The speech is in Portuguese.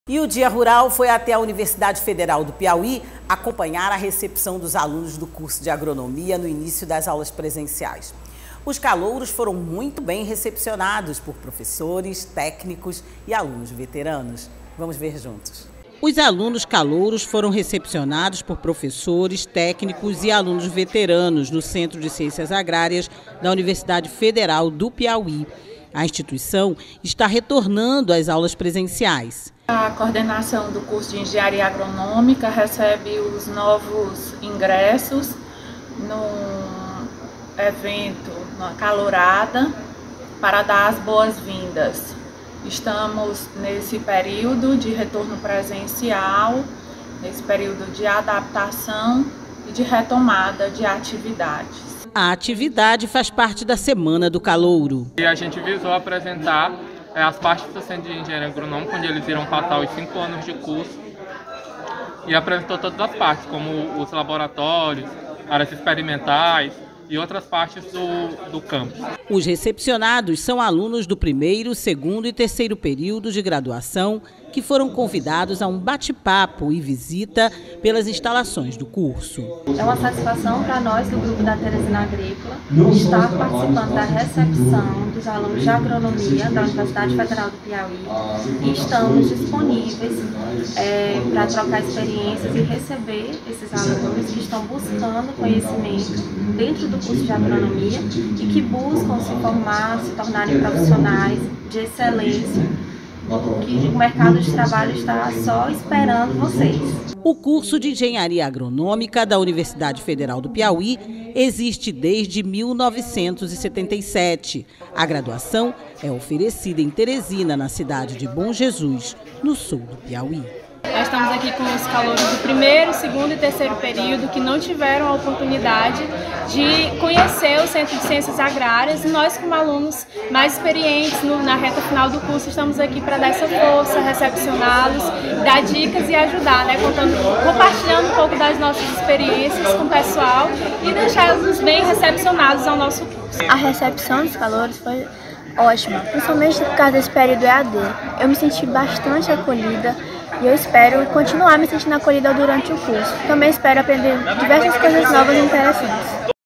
E o Dia Rural foi até a Universidade Federal do Piauí acompanhar a recepção dos alunos do curso de agronomia no início das aulas presenciais. Os calouros foram muito bem recepcionados por professores, técnicos e alunos veteranos. Vamos ver juntos. Os alunos calouros foram recepcionados por professores, técnicos e alunos veteranos no Centro de Ciências Agrárias da Universidade Federal do Piauí. A instituição está retornando às aulas presenciais. A coordenação do curso de Engenharia Agronômica recebe os novos ingressos no evento, na calourada, para dar as boas-vindas. Estamos nesse período de retorno presencial, nesse período de adaptação e de retomada de atividades. A atividade faz parte da Semana do Calouro. E a gente visou apresentar as partes do Centro de Engenharia Agronômica, onde eles irão passar os 5 anos de curso, e apresentou todas as partes, como os laboratórios, áreas experimentais e outras partes do campus. Os recepcionados são alunos do primeiro, segundo e terceiro período de graduação que foram convidados a um bate-papo e visita pelas instalações do curso. É uma satisfação para nós do Grupo da Teresina Agrícola estar participando da recepção dos alunos de agronomia da Universidade Federal do Piauí e estamos disponíveis para trocar experiências e receber esses alunos que estão buscando conhecimento dentro do curso de agronomia e que buscam se formar, se tornarem profissionais de excelência, que o mercado de trabalho está só esperando vocês. O curso de Engenharia Agronômica da Universidade Federal do Piauí existe desde 1977. A graduação é oferecida em Teresina, na cidade de Bom Jesus, no sul do Piauí. Nós estamos aqui com os calouros do primeiro, segundo e terceiro período que não tiveram a oportunidade de conhecer o Centro de Ciências Agrárias, e nós, como alunos mais experientes na reta final do curso, estamos aqui para dar essa força, recepcioná-los, dar dicas e ajudar, compartilhando um pouco das nossas experiências com o pessoal e deixá-los bem recepcionados ao nosso curso. A recepção dos calouros foi ótima, principalmente por causa desse período EAD. Eu me senti bastante acolhida e eu espero continuar me sentindo acolhida durante o curso. Também espero aprender diversas coisas novas e interessantes.